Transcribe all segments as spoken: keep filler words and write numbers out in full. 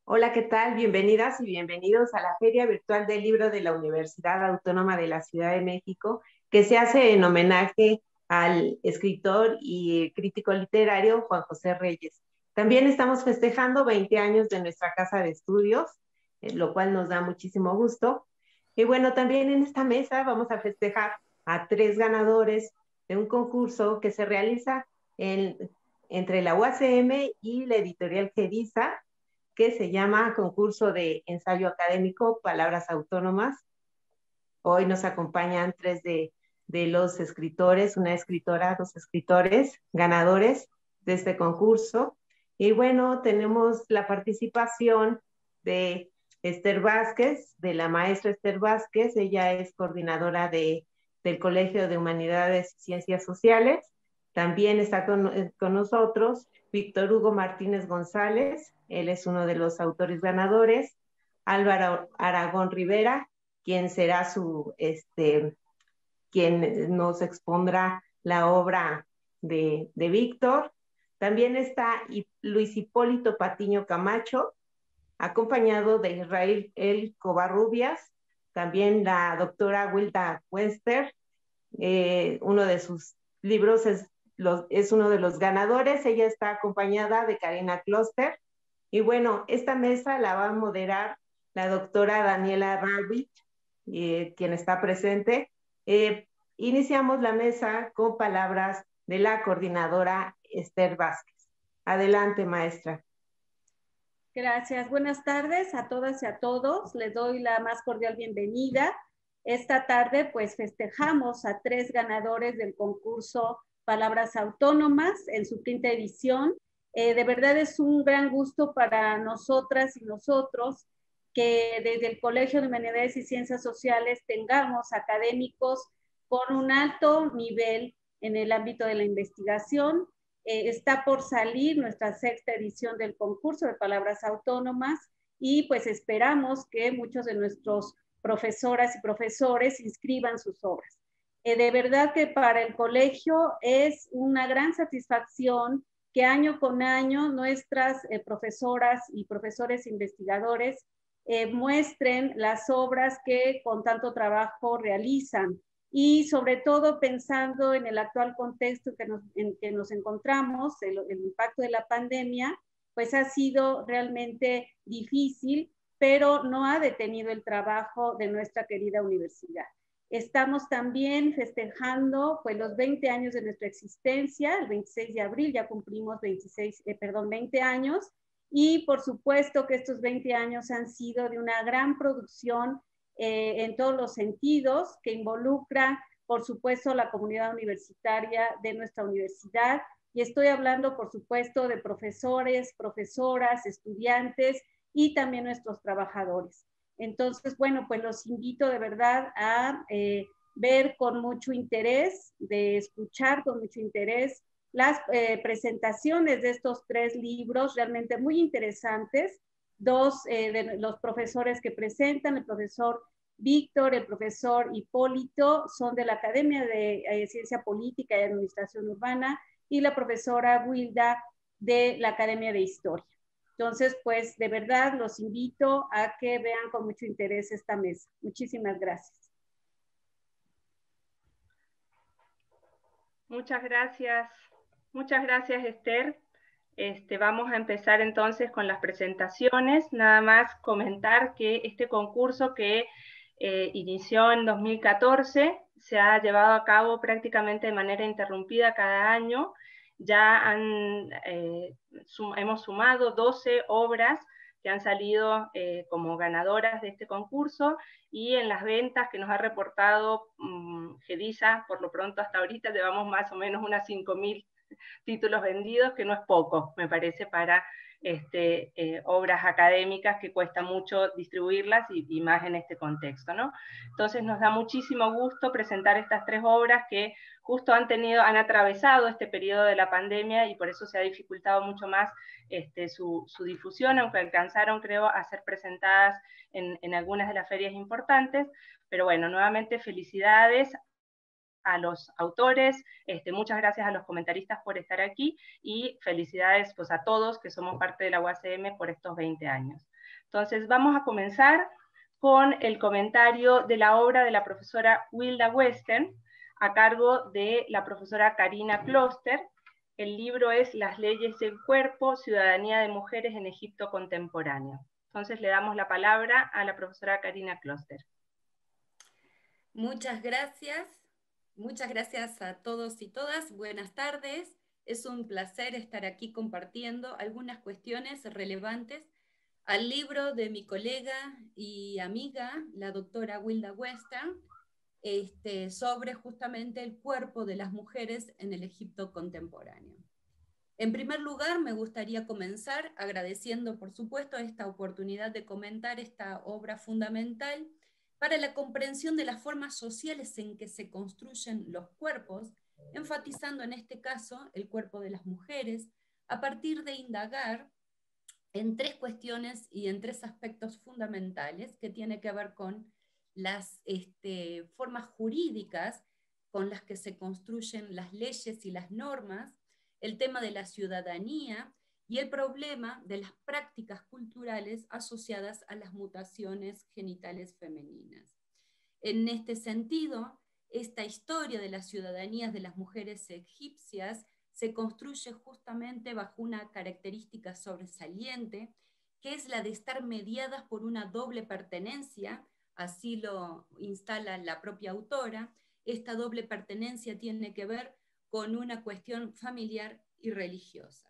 Hola, ¿qué tal? Bienvenidas y bienvenidos a la Feria Virtual del Libro de la Universidad Autónoma de la Ciudad de México, que se hace en homenaje al escritor y crítico literario Juan José Reyes. También estamos festejando veinte años de nuestra casa de estudios, eh, lo cual nos da muchísimo gusto. Y bueno, también en esta mesa vamos a festejar a tres ganadores de un concurso que se realiza en- entre la U A C M y la editorial Gedisa, que se llama Concurso de Ensayo Académico Palabras Autónomas. Hoy nos acompañan tres de, de los escritores, una escritora, dos escritores ganadores de este concurso. Y bueno, tenemos la participación de Esther Vázquez, de la maestra Esther Vázquez. Ella es coordinadora de, del Colegio de Humanidades y Ciencias Sociales. También está con, con nosotros Víctor Hugo Martínez González, él es uno de los autores ganadores. Álvaro Aragón Rivera, quien será su, este, quien nos expondrá la obra de, de Víctor. También está Luis Hipólito Patiño Camacho, acompañado de Israel El Covarrubias, también la doctora Wilda Wester. Eh, uno de sus libros es, los, es uno de los ganadores. Ella está acompañada de Karina Kloster. Y bueno, esta mesa la va a moderar la doctora Daniela Ravich, eh, quien está presente. Eh, iniciamos la mesa con palabras de la coordinadora Esther Vázquez. Adelante, maestra. Gracias. Buenas tardes a todas y a todos. Les doy la más cordial bienvenida. Esta tarde, pues, festejamos a tres ganadores del concurso Palabras Autónomas en su quinta edición. Eh, de verdad es un gran gusto para nosotras y nosotros que desde el Colegio de Humanidades y Ciencias Sociales tengamos académicos con un alto nivel en el ámbito de la investigación. Eh, está por salir nuestra sexta edición del concurso de Palabras Autónomas y pues esperamos que muchos de nuestros profesoras y profesores inscriban sus obras. Eh, de verdad que para el colegio es una gran satisfacción que año con año nuestras eh, profesoras y profesores investigadores eh, muestren las obras que con tanto trabajo realizan. Y sobre todo pensando en el actual contexto que nos, en que nos encontramos, el, el impacto de la pandemia, pues ha sido realmente difícil, pero no ha detenido el trabajo de nuestra querida universidad. Estamos también festejando pues, los veinte años de nuestra existencia, el veintiséis de abril ya cumplimos veintiséis, eh, perdón, veinte años, y por supuesto que estos veinte años han sido de una gran producción Eh, en todos los sentidos, que involucra, por supuesto, la comunidad universitaria de nuestra universidad. Y estoy hablando, por supuesto, de profesores, profesoras, estudiantes y también nuestros trabajadores. Entonces, bueno, pues los invito de verdad a eh, ver con mucho interés, de escuchar con mucho interés las eh, presentaciones de estos tres libros realmente muy interesantes. Dos eh, de los profesores que presentan, el profesor Víctor, el profesor Hipólito, son de la Academia de eh, Ciencia Política y Administración Urbana, y la profesora Wilda de la Academia de Historia. Entonces, pues de verdad los invito a que vean con mucho interés esta mesa. Muchísimas gracias. Muchas gracias. Muchas gracias, Esther. Este, vamos a empezar entonces con las presentaciones. Nada más comentar que este concurso que eh, inició en dos mil catorce se ha llevado a cabo prácticamente de manera interrumpida cada año. Ya han, eh, sum hemos sumado doce obras que han salido eh, como ganadoras de este concurso, y en las ventas que nos ha reportado um, Gedisa, por lo pronto hasta ahorita llevamos más o menos unas cinco mil títulos vendidos, que no es poco, me parece, para este, eh, obras académicas que cuesta mucho distribuirlas y, y más en este contexto, ¿no? Entonces nos da muchísimo gusto presentar estas tres obras que justo han tenido, han atravesado este periodo de la pandemia, y por eso se ha dificultado mucho más este, su, su difusión, aunque alcanzaron, creo, a ser presentadas en, en algunas de las ferias importantes. Pero bueno, nuevamente felicidades a los autores, este, muchas gracias a los comentaristas por estar aquí, y felicidades pues, a todos que somos parte de la U A C M por estos veinte años. Entonces vamos a comenzar con el comentario de la obra de la profesora Wilda Western, a cargo de la profesora Karina Kloster. El libro es Las leyes del cuerpo, ciudadanía de mujeres en Egipto contemporáneo. Entonces le damos la palabra a la profesora Karina Kloster. Muchas gracias. Muchas gracias a todos y todas. Buenas tardes. Es un placer estar aquí compartiendo algunas cuestiones relevantes al libro de mi colega y amiga, la doctora Wilda Western, este, sobre justamente el cuerpo de las mujeres en el Egipto contemporáneo. En primer lugar, me gustaría comenzar agradeciendo, por supuesto, esta oportunidad de comentar esta obra fundamental para la comprensión de las formas sociales en que se construyen los cuerpos, enfatizando en este caso el cuerpo de las mujeres, a partir de indagar en tres cuestiones y en tres aspectos fundamentales que tienen que ver con las este, formas jurídicas con las que se construyen las leyes y las normas, el tema de la ciudadanía y el problema de las prácticas culturales asociadas a las mutaciones genitales femeninas. En este sentido, esta historia de las ciudadanías de las mujeres egipcias se construye justamente bajo una característica sobresaliente, que es la de estar mediadas por una doble pertenencia, así lo instala la propia autora. Esta doble pertenencia tiene que ver con una cuestión familiar y religiosa.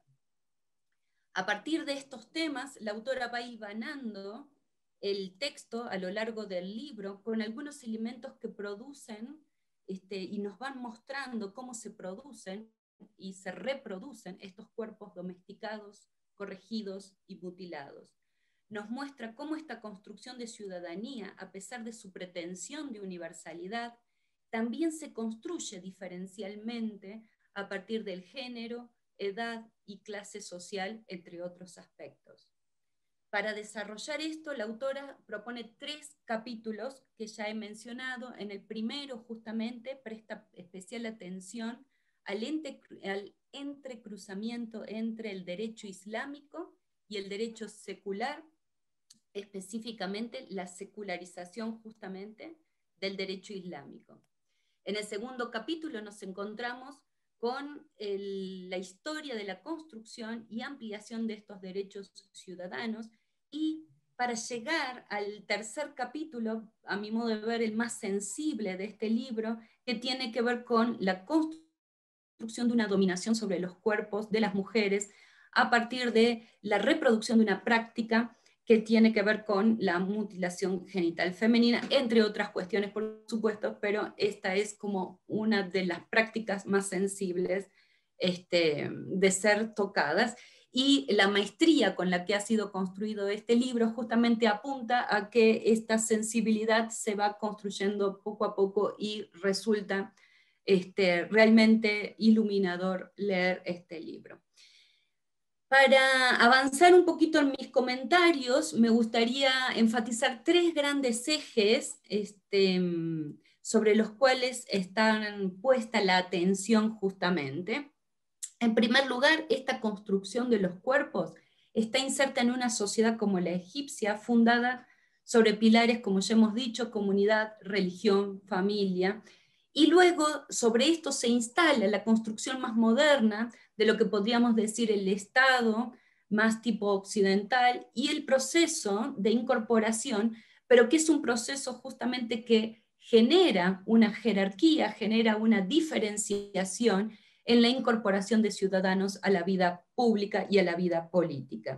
A partir de estos temas, la autora va hilvanando el texto a lo largo del libro con algunos elementos que producen este, y nos van mostrando cómo se producen y se reproducen estos cuerpos domesticados, corregidos y mutilados. Nos muestra cómo esta construcción de ciudadanía, a pesar de su pretensión de universalidad, también se construye diferencialmente a partir del género, edad y clase social, entre otros aspectos. Para desarrollar esto, la autora propone tres capítulos que ya he mencionado. En el primero, justamente, presta especial atención al, entre, al entrecruzamiento entre el derecho islámico y el derecho secular, específicamente la secularización justamente del derecho islámico. En el segundo capítulo nos encontramos con el, la historia de la construcción y ampliación de estos derechos ciudadanos, y para llegar al tercer capítulo, a mi modo de ver el más sensible de este libro, que tiene que ver con la construcción construcción de una dominación sobre los cuerpos de las mujeres a partir de la reproducción de una práctica que tiene que ver con la mutilación genital femenina, entre otras cuestiones, por supuesto, pero esta es como una de las prácticas más sensibles este, de ser tocadas. Y la maestría con la que ha sido construido este libro justamente apunta a que esta sensibilidad se va construyendo poco a poco y resulta Este, realmente iluminador leer este libro. Para avanzar un poquito en mis comentarios, me gustaría enfatizar tres grandes ejes este, sobre los cuales está puesta la atención justamente. En primer lugar, esta construcción de los cuerpos está inserta en una sociedad como la egipcia, fundada sobre pilares, como ya hemos dicho, comunidad, religión, familia. Y luego sobre esto se instala la construcción más moderna de lo que podríamos decir el Estado, más tipo occidental, y el proceso de incorporación, pero que es un proceso justamente que genera una jerarquía, genera una diferenciación en la incorporación de ciudadanos a la vida pública y a la vida política.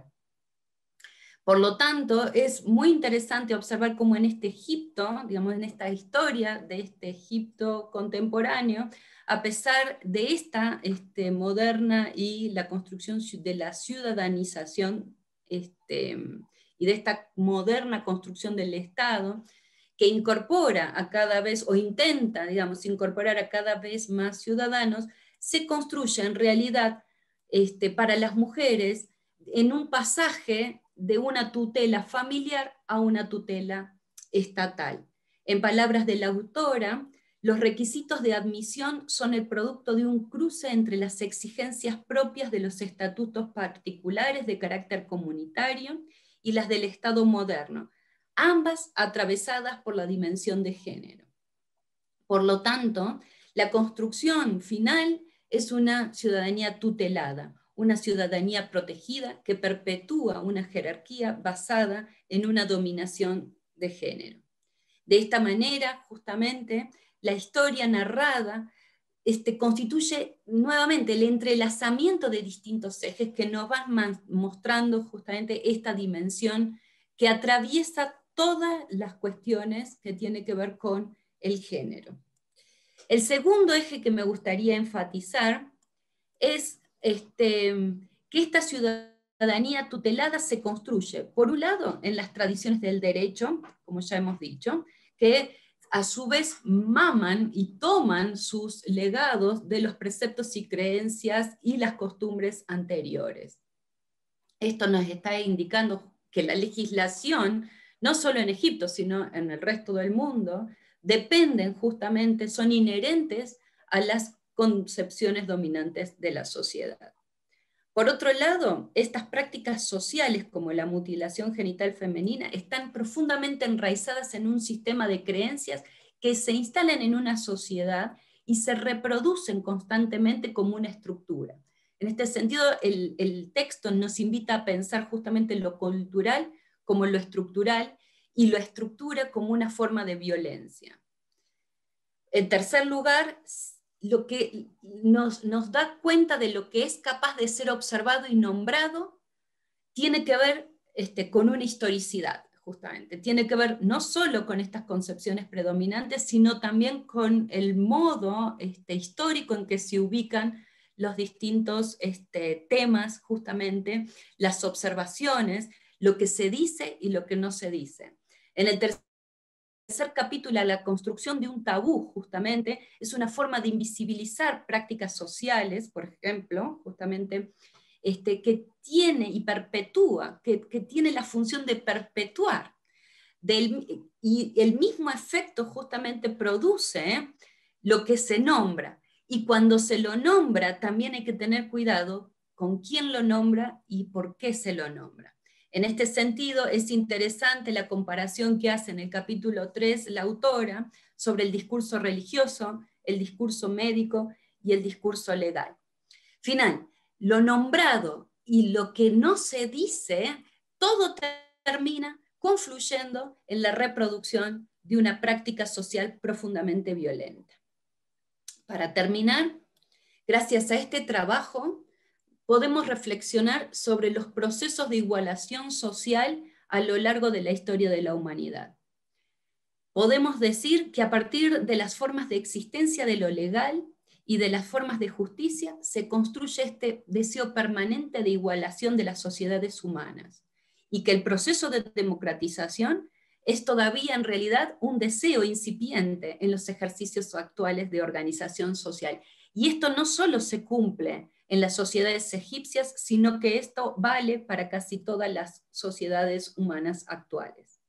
Por lo tanto, es muy interesante observar cómo en este Egipto, digamos, en esta historia de este Egipto contemporáneo, a pesar de esta este, moderna y la construcción de la ciudadanización este, y de esta moderna construcción del Estado, que incorpora a cada vez, o intenta, digamos, incorporar a cada vez más ciudadanos, se construye en realidad este, para las mujeres en un pasaje de una tutela familiar a una tutela estatal. En palabras de la autora, los requisitos de admisión son el producto de un cruce entre las exigencias propias de los estatutos particulares de carácter comunitario y las del Estado moderno, ambas atravesadas por la dimensión de género. Por lo tanto, la construcción final es una ciudadanía tutelada, una ciudadanía protegida que perpetúa una jerarquía basada en una dominación de género. De esta manera, justamente, la historia narrada este, constituye nuevamente el entrelazamiento de distintos ejes que nos van mostrando justamente esta dimensión que atraviesa todas las cuestiones que tienen que ver con el género. El segundo eje que me gustaría enfatizar es este, que esta ciudadanía tutelada se construye, por un lado, en las tradiciones del derecho, como ya hemos dicho, que a su vez maman y toman sus legados de los preceptos y creencias y las costumbres anteriores. Esto nos está indicando que la legislación, no solo en Egipto, sino en el resto del mundo, dependen justamente, son inherentes a las concepciones dominantes de la sociedad. Por otro lado, estas prácticas sociales como la mutilación genital femenina están profundamente enraizadas en un sistema de creencias que se instalan en una sociedad y se reproducen constantemente como una estructura. En este sentido, el, el texto nos invita a pensar justamente lo cultural como lo estructural y lo estructura como una forma de violencia. En tercer lugar, lo que nos, nos da cuenta de lo que es capaz de ser observado y nombrado tiene que ver este, con una historicidad, justamente. Tiene que ver no solo con estas concepciones predominantes, sino también con el modo este, histórico en que se ubican los distintos este, temas, justamente, las observaciones, lo que se dice y lo que no se dice. En el tercer tercer capítulo, la construcción de un tabú, justamente, es una forma de invisibilizar prácticas sociales, por ejemplo, justamente, este, que tiene y perpetúa, que, que tiene la función de perpetuar, del, y el mismo efecto justamente produce lo que se nombra, y cuando se lo nombra también hay que tener cuidado con quién lo nombra y por qué se lo nombra. En este sentido, es interesante la comparación que hace en el capítulo tres la autora sobre el discurso religioso, el discurso médico y el discurso legal. Final, lo nombrado y lo que no se dice, todo termina confluyendo en la reproducción de una práctica social profundamente violenta. Para terminar, gracias a este trabajo, podemos reflexionar sobre los procesos de igualación social a lo largo de la historia de la humanidad. Podemos decir que a partir de las formas de existencia de lo legal y de las formas de justicia se construye este deseo permanente de igualación de las sociedades humanas, y que el proceso de democratización es todavía en realidad un deseo incipiente en los ejercicios actuales de organización social. Y esto no solo se cumple en las sociedades egipcias, sino que esto vale para casi todas las sociedades humanas actuales.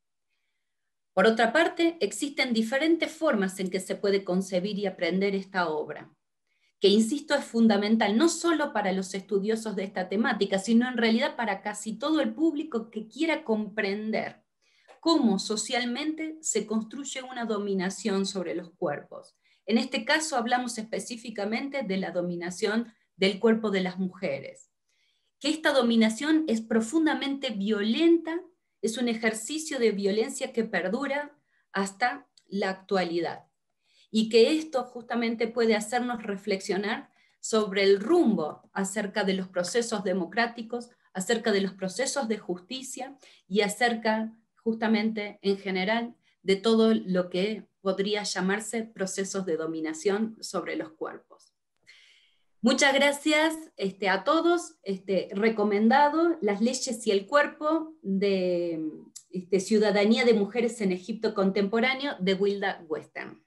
Por otra parte, existen diferentes formas en que se puede concebir y aprender esta obra, que insisto es fundamental no solo para los estudiosos de esta temática, sino en realidad para casi todo el público que quiera comprender cómo socialmente se construye una dominación sobre los cuerpos. En este caso hablamos específicamente de la dominación del cuerpo de las mujeres. Que esta dominación es profundamente violenta, es un ejercicio de violencia que perdura hasta la actualidad. Y que esto justamente puede hacernos reflexionar sobre el rumbo acerca de los procesos democráticos, acerca de los procesos de justicia y acerca justamente en general de todo lo que podría llamarse procesos de dominación sobre los cuerpos. Muchas gracias este, a todos. Este, recomendado Las leyes y el cuerpo de este, Ciudadanía de Mujeres en Egipto Contemporáneo de Wilda Western.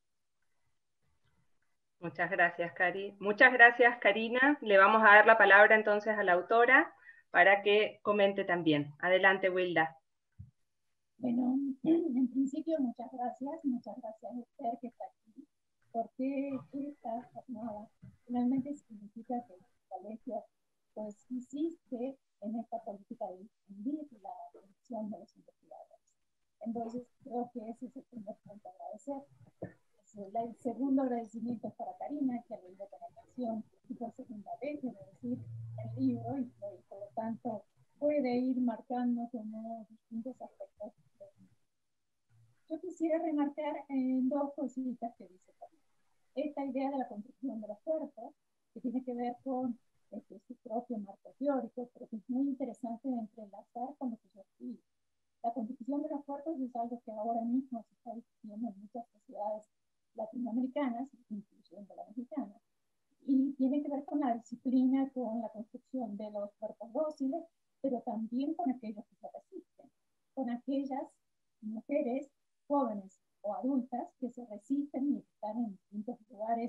Muchas gracias, Cari. Muchas gracias, Karina. Le vamos a dar la palabra entonces a la autora para que comente también. Adelante, Wilda. Bueno, en principio muchas gracias, muchas gracias Esther que está aquí, porque esta jornada finalmente significa que el colegio pues insiste en esta política de difundir la segundo agradecimiento es para Karina, que ha leído con atención y por segunda vez, quiero decir, el libro, y por lo tanto puede ir marcando como distintos aspectos. Yo quisiera remarcar en dos cositas que dice Karina. Esta idea de la construcción de los cuerpos, que tiene que ver con este, su propio marco teórico, pero que es muy interesante de entrelazar con lo que yo escribo. La construcción de los cuerpos es algo que ahora mismo se está discutiendo en muchas sociedades latinoamericanas, incluyendo la mexicana, y tiene que ver con la disciplina, con la construcción de los cuerpos dóciles, pero también con aquellos que se resisten, con aquellas mujeres jóvenes o adultas que se resisten y están en distintos lugares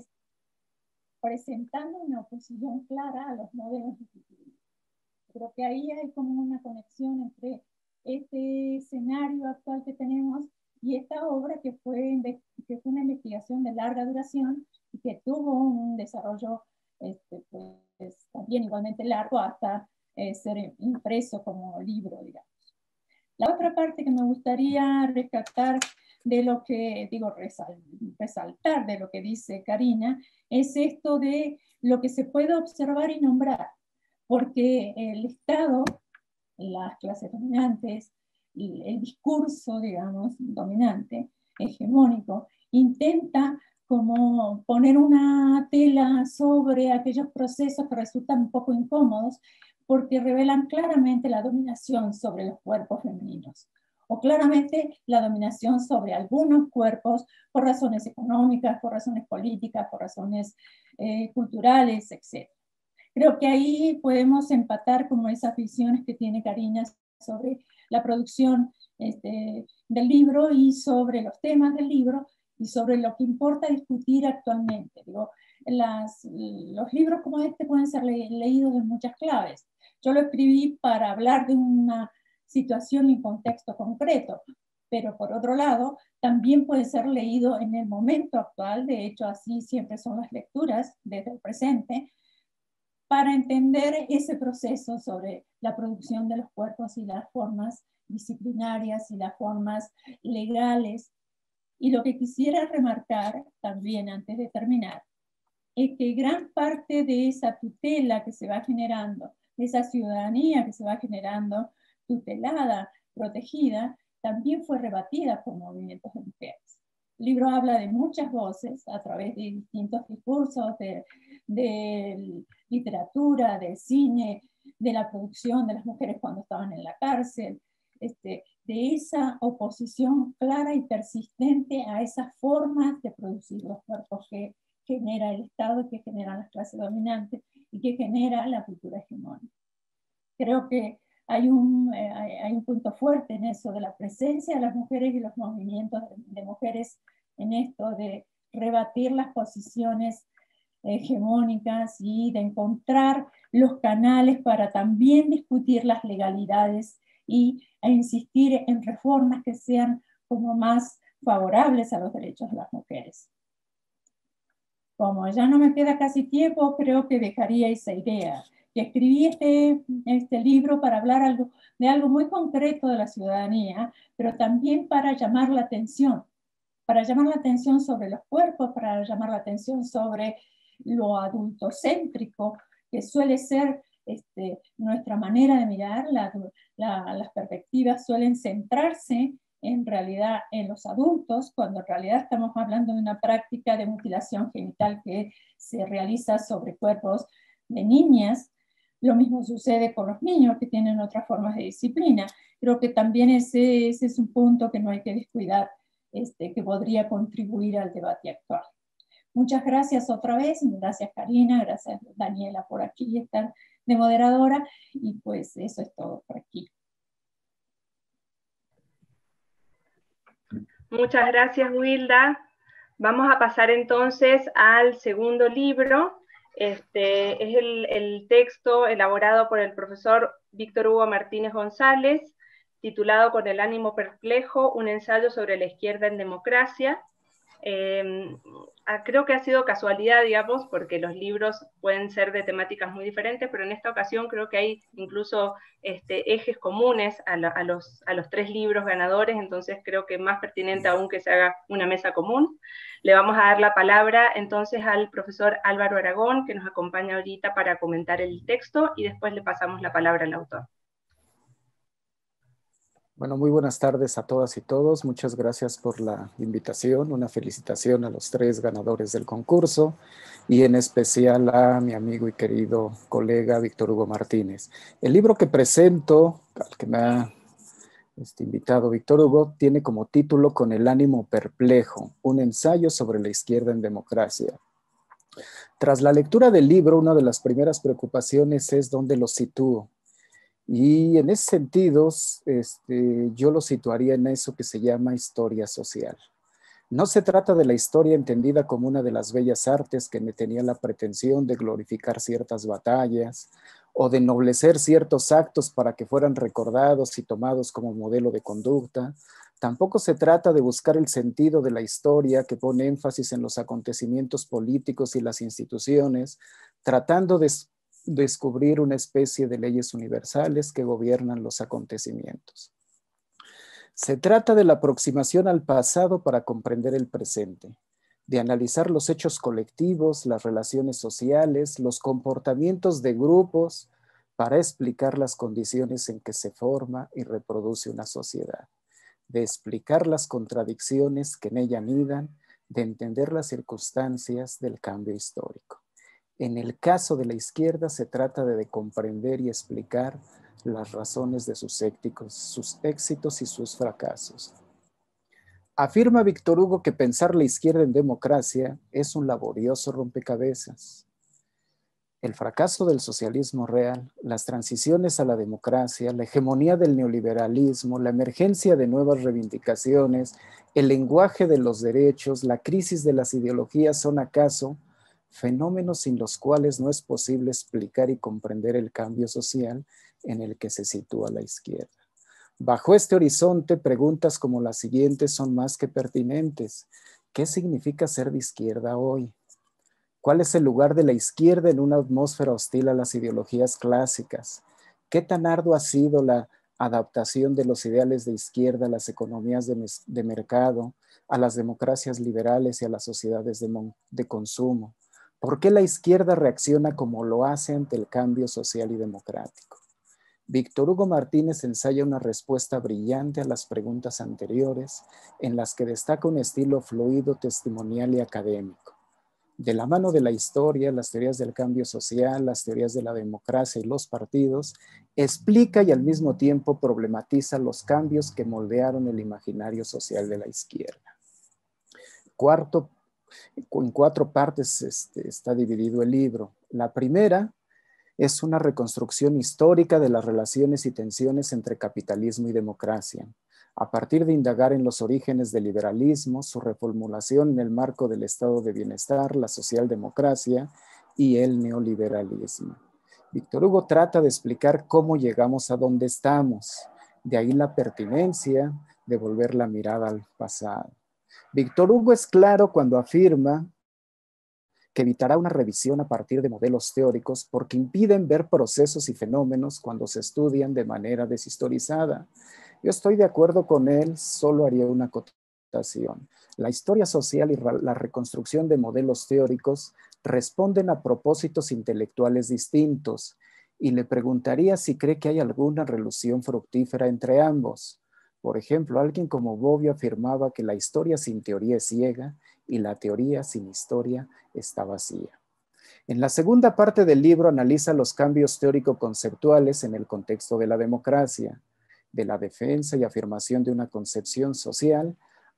presentando una oposición clara a los modelos institucionales. Creo que ahí hay como una conexión entre este escenario actual que tenemos y esta obra que fue, que fue una investigación de larga duración y que tuvo un desarrollo este, pues, también igualmente largo hasta eh, ser impreso como libro, digamos. La otra parte que me gustaría rescatar de lo que, digo, resal, resaltar de lo que dice Karina, es esto de lo que se puede observar y nombrar, porque el Estado, las clases dominantes, el discurso, digamos, dominante, hegemónico, intenta como poner una tela sobre aquellos procesos que resultan un poco incómodos porque revelan claramente la dominación sobre los cuerpos femeninos o claramente la dominación sobre algunos cuerpos por razones económicas, por razones políticas, por razones eh, culturales, etcétera. Creo que ahí podemos empatar como esas visiones que tiene Karina sobre la producción este, del libro y sobre los temas del libro y sobre lo que importa discutir actualmente. Digo, las, los libros como este pueden ser le leídos en muchas claves. Yo lo escribí para hablar de una situación y contexto concreto, pero por otro lado, también puede ser leído en el momento actual, de hecho así siempre son las lecturas desde el presente, para entender ese proceso sobre la producción de los cuerpos y las formas disciplinarias y las formas legales. Y lo que quisiera remarcar también antes de terminar, es que gran parte de esa tutela que se va generando, de esa ciudadanía que se va generando tutelada, protegida, también fue rebatida por movimientos de mujeres. El libro habla de muchas voces a través de distintos discursos, de, de literatura, de cine, de la producción de las mujeres cuando estaban en la cárcel, este, de esa oposición clara y persistente a esas formas de producir los cuerpos que genera el Estado, que generan las clases dominantes y que genera la cultura hegemónica. Creo que hay un, eh, hay un punto fuerte en eso de la presencia de las mujeres y los movimientos de, de mujeres en esto de rebatir las posiciones hegemónicas y de encontrar los canales para también discutir las legalidades y a insistir en reformas que sean como más favorables a los derechos de las mujeres. Como ya no me queda casi tiempo, creo que dejaría esa idea. Que escribí este, este libro para hablar algo, de algo muy concreto de la ciudadanía, pero también para llamar la atención, para llamar la atención sobre los cuerpos, para llamar la atención sobre lo adultocéntrico, que suele ser este, nuestra manera de mirar, la, la, las perspectivas suelen centrarse en realidad en los adultos, cuando en realidad estamos hablando de una práctica de mutilación genital que se realiza sobre cuerpos de niñas. Lo mismo sucede con los niños que tienen otras formas de disciplina. Creo que también ese, ese es un punto que no hay que descuidar, este, que podría contribuir al debate actual. Muchas gracias otra vez, gracias Karina, gracias Daniela por aquí estar de moderadora, y pues eso es todo por aquí. Muchas gracias, Wilda. Vamos a pasar entonces al segundo libro. Este es el, el texto elaborado por el profesor Víctor Hugo Martínez González, titulado Con el ánimo perplejo, un ensayo sobre la izquierda en democracia. Eh, creo que ha sido casualidad, digamos, porque los libros pueden ser de temáticas muy diferentes, pero en esta ocasión creo que hay incluso este, ejes comunes a, la, a, los, a los tres libros ganadores, entonces creo que es más pertinente aún que se haga una mesa común. Le vamos a dar la palabra entonces al profesor Álvaro Aragón, que nos acompaña ahorita para comentar el texto, y después le pasamos la palabra al autor. Bueno, muy buenas tardes a todas y todos. Muchas gracias por la invitación. Una felicitación a los tres ganadores del concurso y en especial a mi amigo y querido colega Víctor Hugo Martínez. El libro que presento, al que me ha este, invitado Víctor Hugo, tiene como título Con el ánimo perplejo, un ensayo sobre la izquierda en democracia. Tras la lectura del libro, una de las primeras preocupaciones es dónde lo sitúo. Y en ese sentido, este, yo lo situaría en eso que se llama historia social. No se trata de la historia entendida como una de las bellas artes que tenía la pretensión de glorificar ciertas batallas o de ennoblecer ciertos actos para que fueran recordados y tomados como modelo de conducta. Tampoco se trata de buscar el sentido de la historia que pone énfasis en los acontecimientos políticos y las instituciones, tratando de descubrir una especie de leyes universales que gobiernan los acontecimientos. Se trata de la aproximación al pasado para comprender el presente, de analizar los hechos colectivos, las relaciones sociales, los comportamientos de grupos para explicar las condiciones en que se forma y reproduce una sociedad, de explicar las contradicciones que en ella anidan, de entender las circunstancias del cambio histórico. En el caso de la izquierda se trata de, de comprender y explicar las razones de sus éxitos, sus éxitos y sus fracasos. Afirma Víctor Hugo que pensar la izquierda en democracia es un laborioso rompecabezas. El fracaso del socialismo real, las transiciones a la democracia, la hegemonía del neoliberalismo, la emergencia de nuevas reivindicaciones, el lenguaje de los derechos, la crisis de las ideologías son acaso fenómenos sin los cuales no es posible explicar y comprender el cambio social en el que se sitúa la izquierda. Bajo este horizonte, preguntas como las siguientes son más que pertinentes. ¿Qué significa ser de izquierda hoy? ¿Cuál es el lugar de la izquierda en una atmósfera hostil a las ideologías clásicas? ¿Qué tan ardua ha sido la adaptación de los ideales de izquierda a las economías de, de mercado, a las democracias liberales y a las sociedades de, de consumo? ¿Por qué la izquierda reacciona como lo hace ante el cambio social y democrático? Víctor Hugo Martínez ensaya una respuesta brillante a las preguntas anteriores, en las que destaca un estilo fluido, testimonial y académico. De la mano de la historia, las teorías del cambio social, las teorías de la democracia y los partidos, explica y al mismo tiempo problematiza los cambios que moldearon el imaginario social de la izquierda. Cuarto, en cuatro partes este, está dividido el libro. La primera es una reconstrucción histórica de las relaciones y tensiones entre capitalismo y democracia, a partir de indagar en los orígenes del liberalismo, su reformulación en el marco del estado de bienestar, la socialdemocracia y el neoliberalismo. Víctor Hugo trata de explicar cómo llegamos a donde estamos, de ahí la pertinencia de volver la mirada al pasado. Víctor Hugo es claro cuando afirma que evitará una revisión a partir de modelos teóricos porque impiden ver procesos y fenómenos cuando se estudian de manera deshistorizada. Yo estoy de acuerdo con él, solo haría una acotación. La historia social y la reconstrucción de modelos teóricos responden a propósitos intelectuales distintos y le preguntaría si cree que hay alguna relación fructífera entre ambos. Por ejemplo, alguien como Bobbio afirmaba que la historia sin teoría es ciega y la teoría sin historia está vacía. En la segunda parte del libro analiza los cambios teórico-conceptuales en el contexto de la democracia, de la defensa y afirmación de una concepción social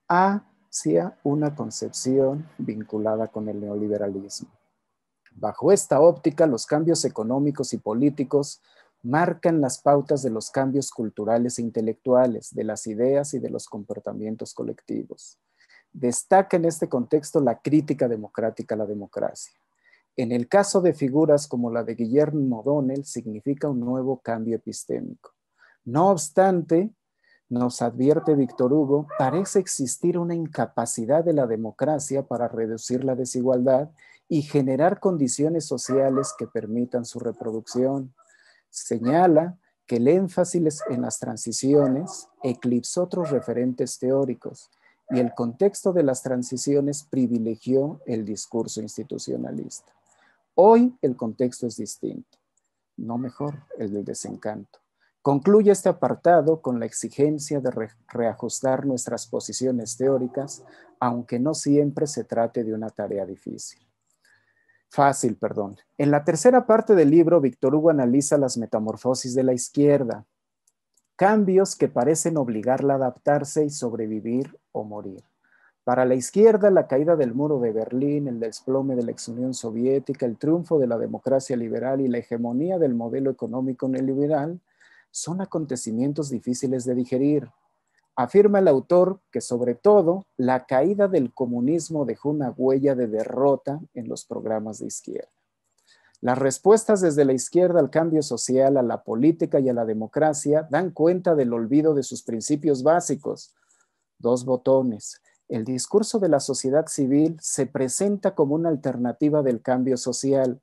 hacia una concepción vinculada con el neoliberalismo. Bajo esta óptica, los cambios económicos y políticos marcan las pautas de los cambios culturales e intelectuales, de las ideas y de los comportamientos colectivos. Destaca en este contexto la crítica democrática a la democracia. En el caso de figuras como la de Guillermo O'Donnell, significa un nuevo cambio epistémico. No obstante, Nos advierte Víctor Hugo, parece existir una incapacidad de la democracia para reducir la desigualdad y generar condiciones sociales que permitan su reproducción. Señala que el énfasis en las transiciones eclipsó otros referentes teóricos y el contexto de las transiciones privilegió el discurso institucionalista. Hoy el contexto es distinto, no mejor, el del desencanto. Concluye este apartado con la exigencia de re reajustar nuestras posiciones teóricas, aunque no siempre se trate de una tarea difícil. Fácil, perdón. En la tercera parte del libro, Víctor Hugo analiza las metamorfosis de la izquierda, cambios que parecen obligarla a adaptarse y sobrevivir o morir. Para la izquierda, la caída del muro de Berlín, el desplome de la ex Unión Soviética, el triunfo de la democracia liberal y la hegemonía del modelo económico neoliberal son acontecimientos difíciles de digerir. Afirma el autor que, sobre todo, la caída del comunismo dejó una huella de derrota en los programas de izquierda. Las respuestas desde la izquierda al cambio social, a la política y a la democracia dan cuenta del olvido de sus principios básicos. Dos botones. El discurso de la sociedad civil se presenta como una alternativa del cambio social,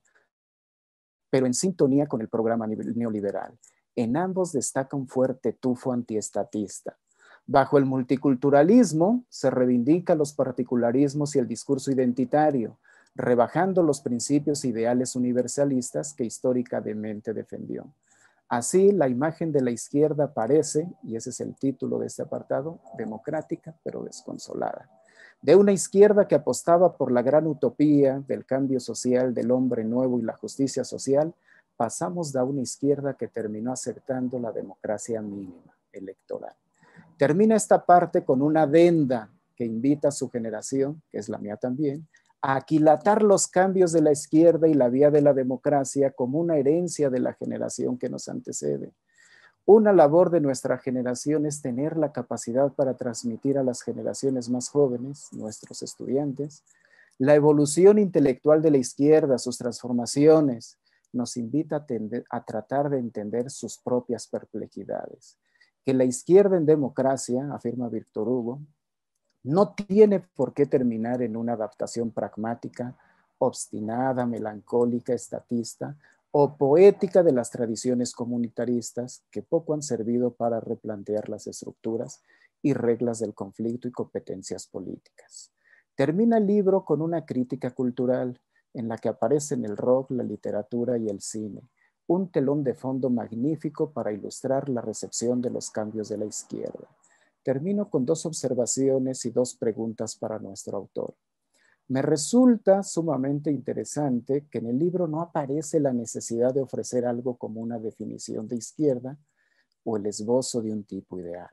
pero en sintonía con el programa neoliberal. En ambos destaca un fuerte tufo antiestatista. Bajo el multiculturalismo se reivindican los particularismos y el discurso identitario, rebajando los principios ideales universalistas que históricamente defendió. Así, la imagen de la izquierda parece, y ese es el título de este apartado, democrática pero desconsolada. De una izquierda que apostaba por la gran utopía del cambio social, del hombre nuevo y la justicia social, pasamos a una izquierda que terminó aceptando la democracia mínima electoral. Termina esta parte con una adenda que invita a su generación, que es la mía también, a aquilatar los cambios de la izquierda y la vía de la democracia como una herencia de la generación que nos antecede. Una labor de nuestra generación es tener la capacidad para transmitir a las generaciones más jóvenes, nuestros estudiantes, la evolución intelectual de la izquierda, sus transformaciones, nos invita a, tender, a tratar de entender sus propias perplejidades. Que la izquierda en democracia, afirma Víctor Hugo, no tiene por qué terminar en una adaptación pragmática, obstinada, melancólica, estatista o poética de las tradiciones comunitaristas que poco han servido para replantear las estructuras y reglas del conflicto y competencias políticas. Termina el libro con una crítica cultural en la que aparecen el rock, la literatura y el cine, un telón de fondo magnífico para ilustrar la recepción de los cambios de la izquierda. Termino con dos observaciones y dos preguntas para nuestro autor. Me resulta sumamente interesante que en el libro no aparece la necesidad de ofrecer algo como una definición de izquierda o el esbozo de un tipo ideal.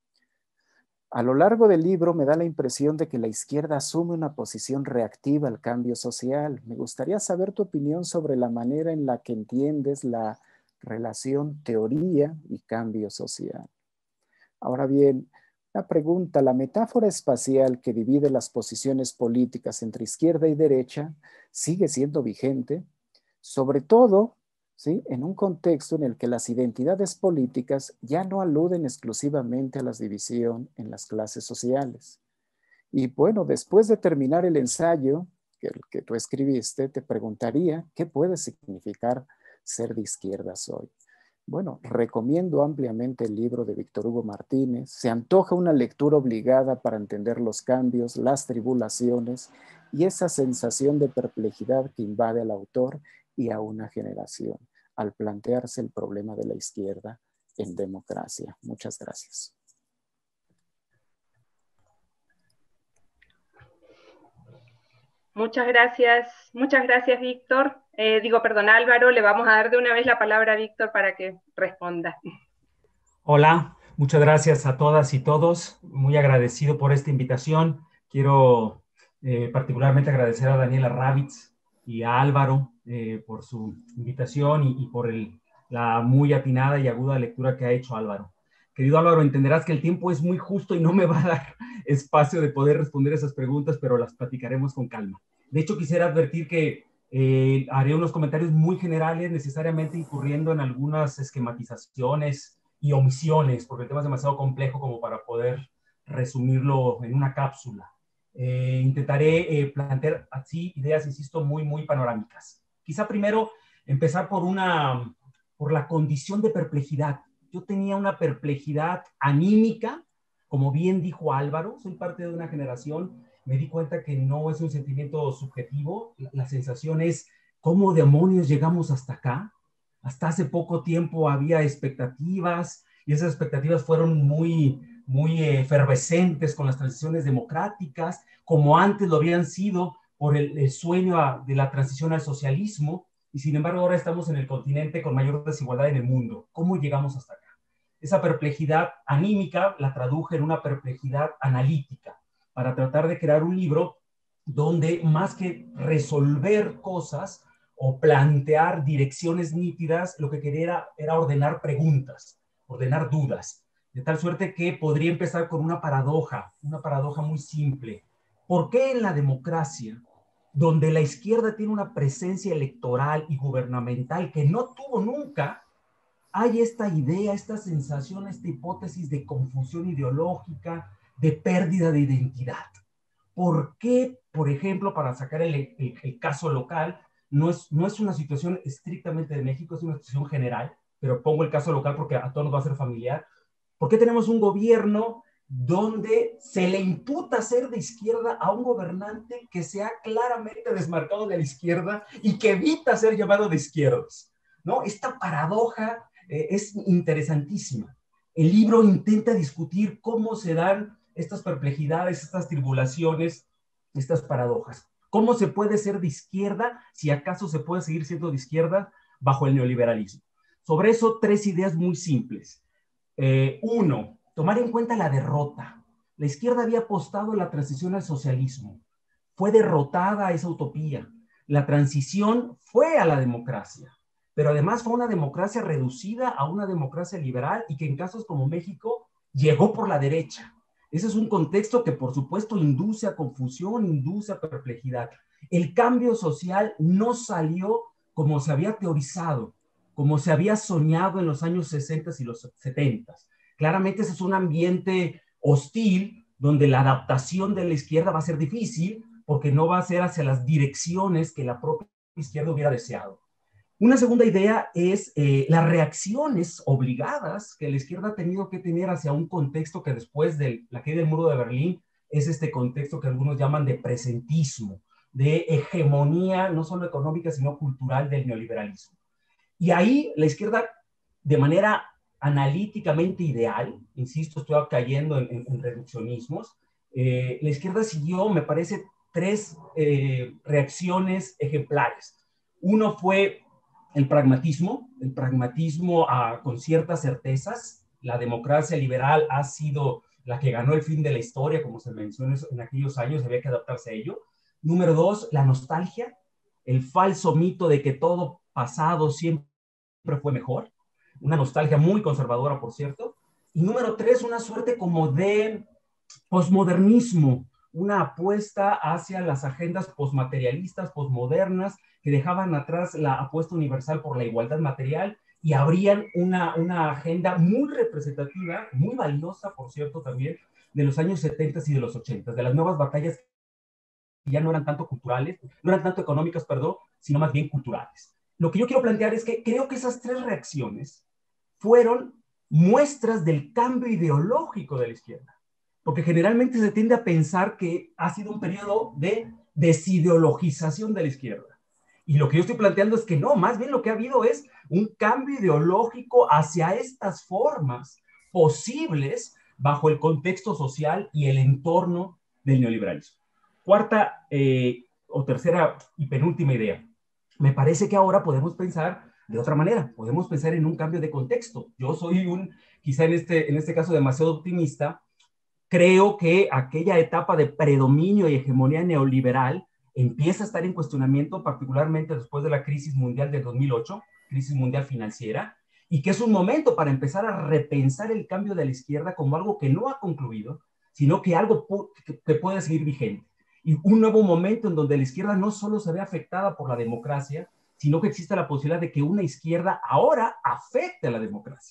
A lo largo del libro me da la impresión de que la izquierda asume una posición reactiva al cambio social. Me gustaría saber tu opinión sobre la manera en la que entiendes la relación teoría y cambio social. Ahora bien, una pregunta, la metáfora espacial que divide las posiciones políticas entre izquierda y derecha sigue siendo vigente, sobre todo, ¿sí?, en un contexto en el que las identidades políticas ya no aluden exclusivamente a la división en las clases sociales. Y bueno, después de terminar el ensayo que, que tú escribiste, te preguntaría qué puede significar ser de izquierdas hoy. Bueno, recomiendo ampliamente el libro de Víctor Hugo Martínez. Se antoja una lectura obligada para entender los cambios, las tribulaciones y esa sensación de perplejidad que invade al autor y a una generación al plantearse el problema de la izquierda en democracia. Muchas gracias. Muchas gracias, muchas gracias, Víctor. Eh, digo, perdón, Álvaro, le vamos a dar de una vez la palabra a Víctor para que responda. Hola, muchas gracias a todas y todos. Muy agradecido por esta invitación. Quiero eh, particularmente agradecer a Daniela Ravitz y a Álvaro eh, por su invitación y, y por el, la muy atinada y aguda lectura que ha hecho Álvaro. Querido Álvaro, entenderás que el tiempo es muy justo y no me va a dar espacio de poder responder esas preguntas, pero las platicaremos con calma. De hecho, quisiera advertir que eh, haré unos comentarios muy generales, necesariamente incurriendo en algunas esquematizaciones y omisiones, porque el tema es demasiado complejo como para poder resumirlo en una cápsula. Eh, intentaré eh, plantear así ideas, insisto, muy, muy panorámicas. Quizá primero empezar por, una, por la condición de perplejidad. Yo tenía una perplejidad anímica, como bien dijo Álvaro, soy parte de una generación, me di cuenta que no es un sentimiento subjetivo, la, la sensación es, ¿cómo demonios llegamos hasta acá? Hasta hace poco tiempo había expectativas, y esas expectativas fueron muy, muy efervescentes con las transiciones democráticas, como antes lo habían sido por el, el sueño a, de la transición al socialismo, y sin embargo ahora estamos en el continente con mayor desigualdad en el mundo. ¿Cómo llegamos hasta acá? Esa perplejidad anímica la traduje en una perplejidad analítica, para tratar de crear un libro donde más que resolver cosas o plantear direcciones nítidas, lo que quería era, era ordenar preguntas, ordenar dudas, de tal suerte que podría empezar con una paradoja, una paradoja muy simple. ¿Por qué en la democracia, donde la izquierda tiene una presencia electoral y gubernamental que no tuvo nunca, hay esta idea, esta sensación, esta hipótesis de confusión ideológica, de pérdida de identidad? ¿Por qué, por ejemplo, para sacar el, el, el caso local, no es, no es una situación estrictamente de México, es una situación general, pero pongo el caso local porque a todos nos va a ser familiar? ¿Por qué tenemos un gobierno donde se le imputa ser de izquierda a un gobernante que se ha claramente desmarcado de la izquierda y que evita ser llamado de izquierdas? ¿No? Esta paradoja eh, es interesantísima. El libro intenta discutir cómo se dan estas perplejidades, estas tribulaciones, estas paradojas. ¿Cómo se puede ser de izquierda, si acaso se puede seguir siendo de izquierda, bajo el neoliberalismo? Sobre eso, tres ideas muy simples. Eh, uno, tomar en cuenta la derrota. La izquierda había apostado en la transición al socialismo. Fue derrotada esa utopía. La transición fue a la democracia, pero además fue una democracia reducida a una democracia liberal y que en casos como México llegó por la derecha. Ese es un contexto que, por supuesto, induce a confusión, induce a perplejidad. El cambio social no salió como se había teorizado, como se había soñado en los años sesenta y los setenta. Claramente ese es un ambiente hostil donde la adaptación de la izquierda va a ser difícil porque no va a ser hacia las direcciones que la propia izquierda hubiera deseado. Una segunda idea es eh, las reacciones obligadas que la izquierda ha tenido que tener hacia un contexto que después de la caída del muro de Berlín es este contexto que algunos llaman de presentismo, de hegemonía no solo económica sino cultural del neoliberalismo. Y ahí la izquierda, de manera analíticamente ideal, insisto, estoy cayendo en, en, en reduccionismos, eh, la izquierda siguió, me parece, tres eh, reacciones ejemplares. Uno fue el pragmatismo, el pragmatismo a, con ciertas certezas. La democracia liberal ha sido la que ganó el fin de la historia, como se mencionó en aquellos años, había que adaptarse a ello. Número dos, la nostalgia, el falso mito de que todo pasado siempre fue mejor, una nostalgia muy conservadora, por cierto. Y número tres, una suerte como de posmodernismo, una apuesta hacia las agendas posmaterialistas, posmodernas, que dejaban atrás la apuesta universal por la igualdad material y abrían una, una agenda muy representativa, muy valiosa, por cierto, también, de los años setenta y de los ochenta, de las nuevas batallas que ya no eran tanto culturales, no eran tanto económicas, perdón, sino más bien culturales. Lo que yo quiero plantear es que creo que esas tres reacciones fueron muestras del cambio ideológico de la izquierda, porque generalmente se tiende a pensar que ha sido un periodo de desideologización de la izquierda. Y lo que yo estoy planteando es que no, más bien lo que ha habido es un cambio ideológico hacia estas formas posibles bajo el contexto social y el entorno del neoliberalismo. Cuarta eh, o tercera y penúltima idea. Me parece que ahora podemos pensar de otra manera, podemos pensar en un cambio de contexto. Yo soy un, quizá en este, en este caso demasiado optimista, creo que aquella etapa de predominio y hegemonía neoliberal empieza a estar en cuestionamiento, particularmente después de la crisis mundial del dos mil ocho, crisis mundial financiera, y que es un momento para empezar a repensar el cambio de la izquierda como algo que no ha concluido, sino que algo que, que puede seguir vigente. Y un nuevo momento en donde la izquierda no solo se ve afectada por la democracia, sino que existe la posibilidad de que una izquierda ahora afecte a la democracia.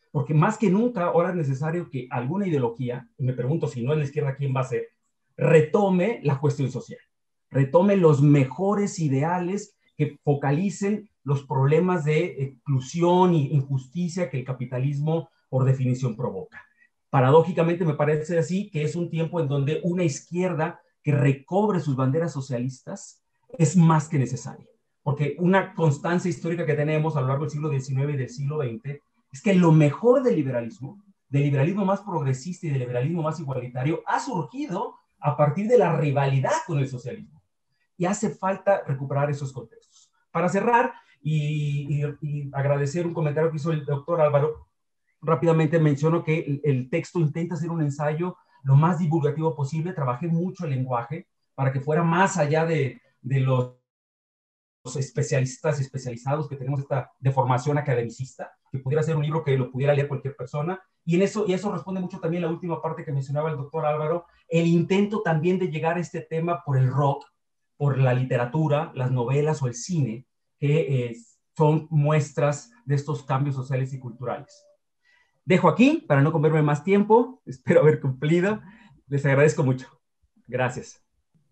porque más que nunca ahora es necesario que alguna ideología, y me pregunto si no es la izquierda, ¿quién va a ser?, retome la cuestión social, retome los mejores ideales que focalicen los problemas de exclusión e injusticia que el capitalismo por definición provoca. Paradójicamente me parece así que es un tiempo en donde una izquierda que recobre sus banderas socialistas es más que necesaria, porque una constancia histórica que tenemos a lo largo del siglo diecinueve y del siglo veinte es que lo mejor del liberalismo, del liberalismo más progresista y del liberalismo más igualitario, ha surgido a partir de la rivalidad con el socialismo. Y hace falta recuperar esos contextos. Para cerrar y, y, y agradecer un comentario que hizo el doctor Álvaro, rápidamente menciono que el, el texto intenta hacer un ensayo lo más divulgativo posible. Trabajé mucho el lenguaje para que fuera más allá de, de los especialistas y especializados que tenemos esta deformación academicista, que pudiera ser un libro que lo pudiera leer cualquier persona. Y en eso, y eso responde mucho también la última parte que mencionaba el doctor Álvaro, el intento también de llegar a este tema por el rock, por la literatura, las novelas o el cine, que eh, son muestras de estos cambios sociales y culturales. Dejo aquí para no comerme más tiempo, espero haber cumplido, les agradezco mucho. Gracias.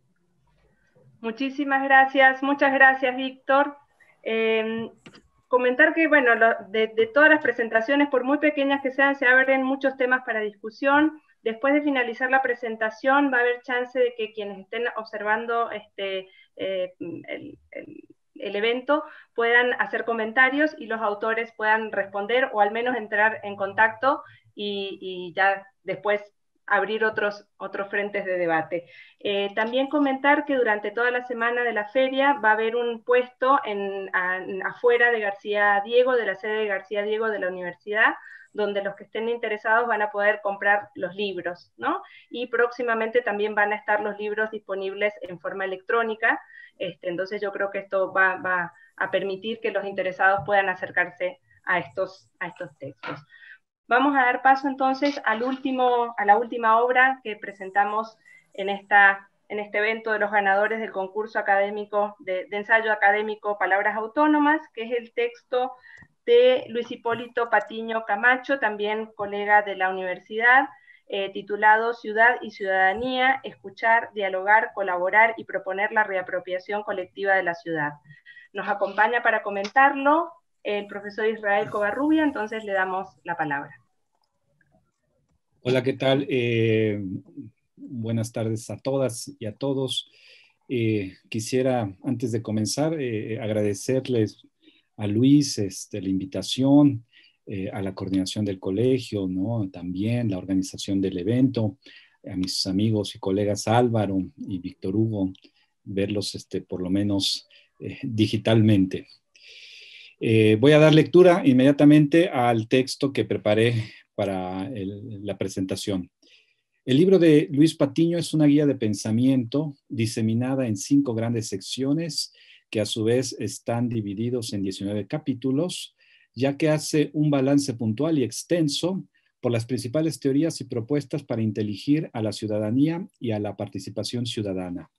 Muchísimas gracias, muchas gracias, Víctor. Eh, comentar que, bueno, lo, de, de todas las presentaciones, por muy pequeñas que sean, se abren muchos temas para discusión. Después de finalizar la presentación, va a haber chance de que quienes estén observando este, eh, el, el, el evento puedan hacer comentarios y los autores puedan responder o al menos entrar en contacto y, y ya después abrir otros, otros frentes de debate. Eh, también comentar que durante toda la semana de la feria va a haber un puesto en, en, afuera de García Diego, de la sede de García Diego de la universidad, donde los que estén interesados van a poder comprar los libros, ¿no? Y próximamente también van a estar los libros disponibles en forma electrónica, este, entonces yo creo que esto va, va a permitir que los interesados puedan acercarse a estos, a estos textos. Vamos a dar paso entonces al último, a la última obra que presentamos en, esta, en este evento de los ganadores del concurso académico, de, de ensayo académico Palabras Autónomas, que es el texto de Luis Hipólito Patiño Camacho, también colega de la universidad, eh, titulado Ciudad y Ciudadanía, escuchar, dialogar, colaborar y proponer la reapropiación colectiva de la ciudad. Nos acompaña para comentarlo el profesor Israel Covarrubia, entonces le damos la palabra. Hola, ¿qué tal? Eh, buenas tardes a todas y a todos. Eh, quisiera, antes de comenzar, eh, agradecerles a Luis este, la invitación, eh, a la coordinación del colegio, ¿no? También la organización del evento, a mis amigos y colegas Álvaro y Víctor Hugo, verlos este, por lo menos eh, digitalmente. Eh, voy a dar lectura inmediatamente al texto que preparé para el, la presentación. El libro de Luis Patiño es una guía de pensamiento diseminada en cinco grandes secciones que a su vez están divididos en diecinueve capítulos, ya que hace un balance puntual y extenso por las principales teorías y propuestas para inteligir a la ciudadanía y a la participación ciudadana.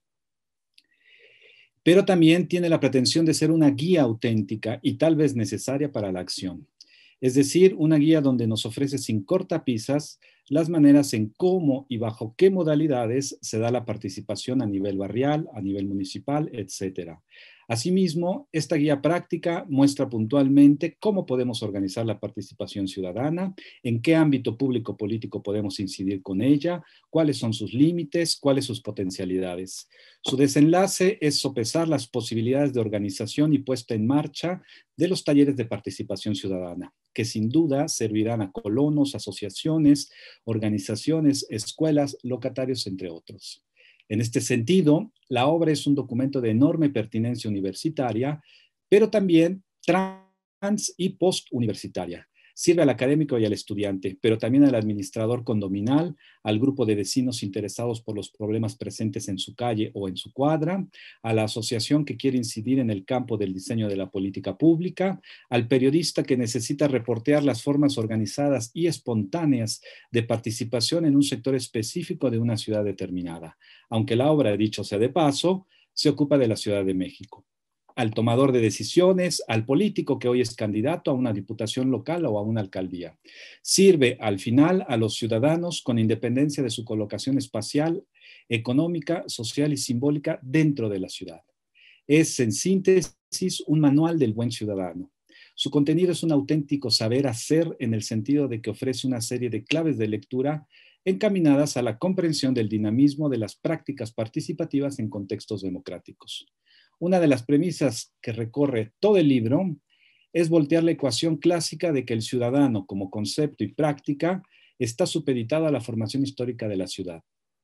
Pero también tiene la pretensión de ser una guía auténtica y tal vez necesaria para la acción. Es decir, una guía donde nos ofrece sin cortapisas las maneras en cómo y bajo qué modalidades se da la participación a nivel barrial, a nivel municipal, etcétera. Asimismo, esta guía práctica muestra puntualmente cómo podemos organizar la participación ciudadana, en qué ámbito público político podemos incidir con ella, cuáles son sus límites, cuáles sus potencialidades. Su desenlace es sopesar las posibilidades de organización y puesta en marcha de los talleres de participación ciudadana, que sin duda servirán a colonos, asociaciones, organizaciones, escuelas, locatarios, entre otros. En este sentido, la obra es un documento de enorme pertinencia universitaria, pero también trans y postuniversitaria. Sirve al académico y al estudiante, pero también al administrador condominal, al grupo de vecinos interesados por los problemas presentes en su calle o en su cuadra, a la asociación que quiere incidir en el campo del diseño de la política pública, al periodista que necesita reportear las formas organizadas y espontáneas de participación en un sector específico de una ciudad determinada, aunque la obra, dicho sea de paso, se ocupa de la Ciudad de México. al tomador de decisiones, al político que hoy es candidato a una diputación local o a una alcaldía. Sirve al final a los ciudadanos con independencia de su colocación espacial, económica, social y simbólica dentro de la ciudad. Es, en síntesis, un manual del buen ciudadano. Su contenido es un auténtico saber hacer en el sentido de que ofrece una serie de claves de lectura encaminadas a la comprensión del dinamismo de las prácticas participativas en contextos democráticos. Una de las premisas que recorre todo el libro es voltear la ecuación clásica de que el ciudadano, como concepto y práctica, está supeditado a la formación histórica de la ciudad.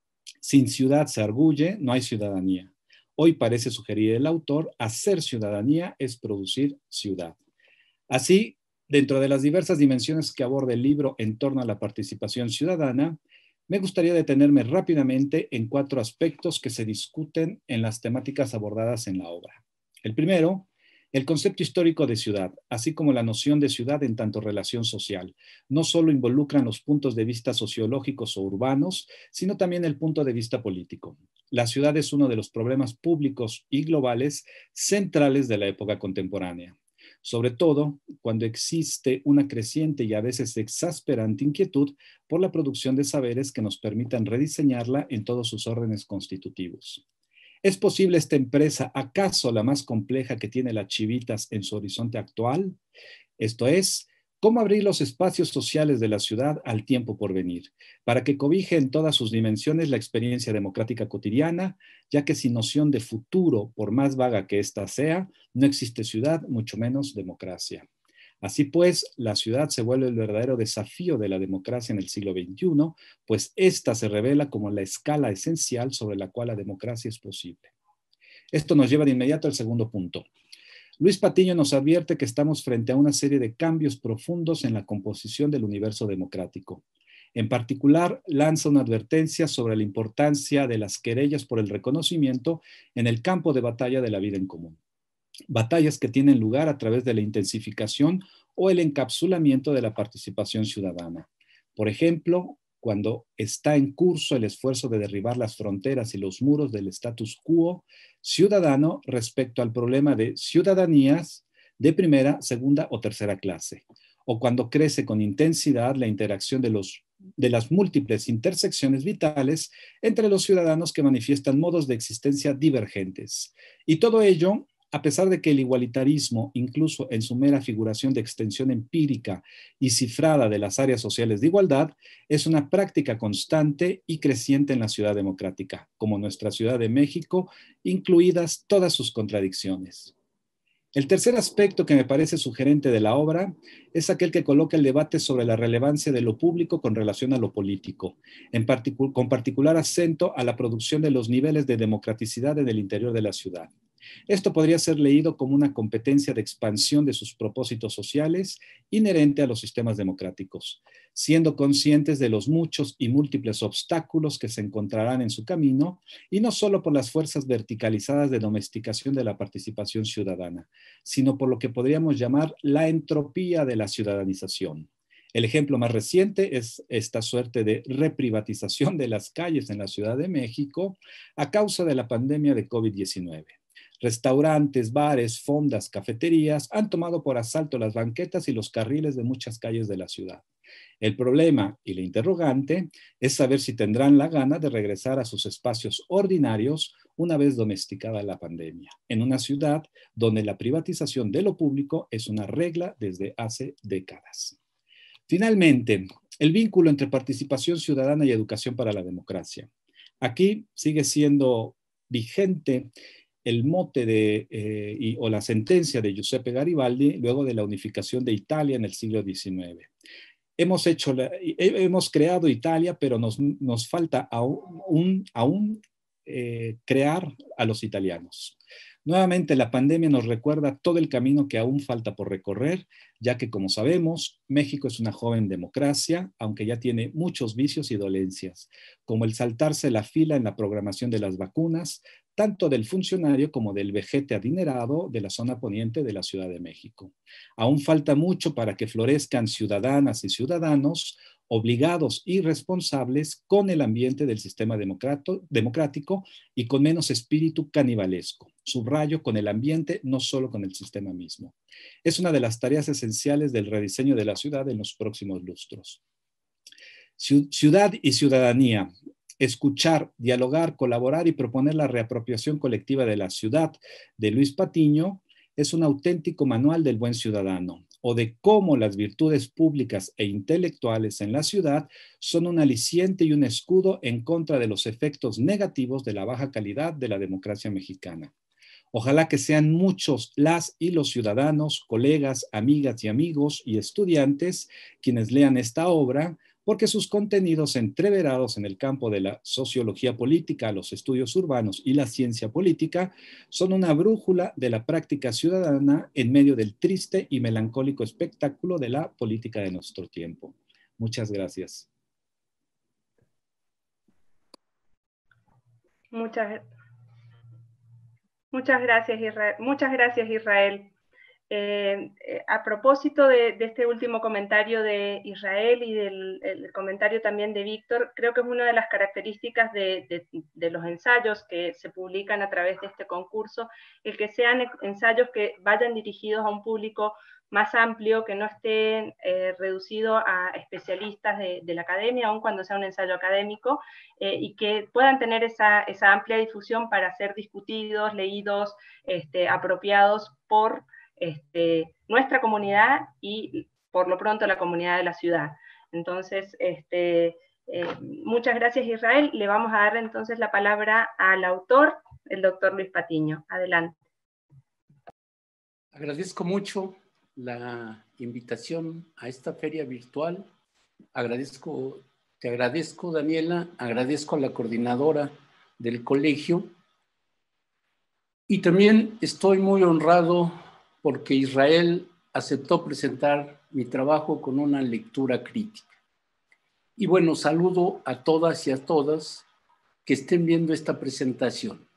Sin ciudad, se arguye, no hay ciudadanía. Hoy parece sugerir el autor, hacer ciudadanía es producir ciudad. Así, dentro de las diversas dimensiones que aborda el libro en torno a la participación ciudadana, me gustaría detenerme rápidamente en cuatro aspectos que se discuten en las temáticas abordadas en la obra. El primero, el concepto histórico de ciudad, así como la noción de ciudad en tanto relación social, no solo involucran los puntos de vista sociológicos o urbanos, sino también el punto de vista político. La ciudad es uno de los problemas públicos y globales centrales de la época contemporánea, sobre todo cuando existe una creciente y a veces exasperante inquietud por la producción de saberes que nos permitan rediseñarla en todos sus órdenes constitutivos. ¿Es posible esta empresa, acaso la más compleja que tiene la Chivitas en su horizonte actual? Esto es, ¿cómo abrir los espacios sociales de la ciudad al tiempo por venir, para que cobije en todas sus dimensiones la experiencia democrática cotidiana, ya que sin noción de futuro, por más vaga que ésta sea, no existe ciudad, mucho menos democracia? Así pues, la ciudad se vuelve el verdadero desafío de la democracia en el siglo veintiuno, pues ésta se revela como la escala esencial sobre la cual la democracia es posible. Esto nos lleva de inmediato al segundo punto. Luis Patiño nos advierte que estamos frente a una serie de cambios profundos en la composición del universo democrático. En particular, lanza una advertencia sobre la importancia de las querellas por el reconocimiento en el campo de batalla de la vida en común. Batallas que tienen lugar a través de la intensificación o el encapsulamiento de la participación ciudadana. Por ejemplo, cuando está en curso el esfuerzo de derribar las fronteras y los muros del status quo ciudadano respecto al problema de ciudadanías de primera, segunda o tercera clase, o cuando crece con intensidad la interacción de, los, de las múltiples intersecciones vitales entre los ciudadanos que manifiestan modos de existencia divergentes. Y todo ello a pesar de que el igualitarismo, incluso en su mera figuración de extensión empírica y cifrada de las áreas sociales de igualdad, es una práctica constante y creciente en la ciudad democrática, como nuestra Ciudad de México, incluidas todas sus contradicciones. El tercer aspecto que me parece sugerente de la obra es aquel que coloca el debate sobre la relevancia de lo público con relación a lo político, en particu- con particular acento a la producción de los niveles de democraticidad en el interior de la ciudad. Esto podría ser leído como una competencia de expansión de sus propósitos sociales inherente a los sistemas democráticos, siendo conscientes de los muchos y múltiples obstáculos que se encontrarán en su camino, y no solo por las fuerzas verticalizadas de domesticación de la participación ciudadana, sino por lo que podríamos llamar la entropía de la ciudadanización. El ejemplo más reciente es esta suerte de reprivatización de las calles en la Ciudad de México a causa de la pandemia de COVID diecinueve. Restaurantes, bares, fondas, cafeterías han tomado por asalto las banquetas y los carriles de muchas calles de la ciudad. El problema y la interrogante es saber si tendrán la gana de regresar a sus espacios ordinarios una vez domesticada la pandemia, en una ciudad donde la privatización de lo público es una regla desde hace décadas. Finalmente, el vínculo entre participación ciudadana y educación para la democracia. Aquí sigue siendo vigente el mote de, eh, y, o la sentencia de Giuseppe Garibaldi luego de la unificación de Italia en el siglo diecinueve. Hemos, hecho la, hemos creado Italia, pero nos, nos falta aún, aún eh, crear a los italianos. Nuevamente, la pandemia nos recuerda todo el camino que aún falta por recorrer, ya que, como sabemos, México es una joven democracia, aunque ya tiene muchos vicios y dolencias, como el saltarse la fila en la programación de las vacunas, tanto del funcionario como del vejete adinerado de la zona poniente de la Ciudad de México. Aún falta mucho para que florezcan ciudadanas y ciudadanos obligados y responsables con el ambiente del sistema democrático y con menos espíritu canibalesco. Subrayo, con el ambiente, no solo con el sistema mismo. Es una de las tareas esenciales del rediseño de la ciudad en los próximos lustros. Ciudad y ciudadanía. Escuchar, dialogar, colaborar y proponer la reapropiación colectiva de la ciudad de Luis Patiño es un auténtico manual del buen ciudadano, o de cómo las virtudes públicas e intelectuales en la ciudad son un aliciente y un escudo en contra de los efectos negativos de la baja calidad de la democracia mexicana. Ojalá que sean muchos las y los ciudadanos, colegas, amigas y amigos y estudiantes quienes lean esta obra, porque sus contenidos entreverados en el campo de la sociología política, los estudios urbanos y la ciencia política son una brújula de la práctica ciudadana en medio del triste y melancólico espectáculo de la política de nuestro tiempo. Muchas gracias. Muchas, muchas gracias, Israel. Muchas gracias, Israel. Eh, eh, a propósito de, de este último comentario de Israel y del el comentario también de Víctor, creo que es una de las características de, de, de los ensayos que se publican a través de este concurso, el que sean ensayos que vayan dirigidos a un público más amplio, que no estén eh, reducidos a especialistas de, de la academia, aun cuando sea un ensayo académico, eh, y que puedan tener esa, esa amplia difusión para ser discutidos, leídos, este, apropiados por Este, nuestra comunidad y por lo pronto la comunidad de la ciudad. Entonces, este, eh, muchas gracias, Israel. Le vamos a dar entonces la palabra al autor, el doctor Luis Patiño. Adelante. Agradezco mucho la invitación a esta feria virtual. Agradezco, te agradezco, Daniela, agradezco a la coordinadora del colegio y también estoy muy honrado porque Israel aceptó presentar mi trabajo con una lectura crítica. Y bueno, saludo a todas y a todas que estén viendo esta presentación.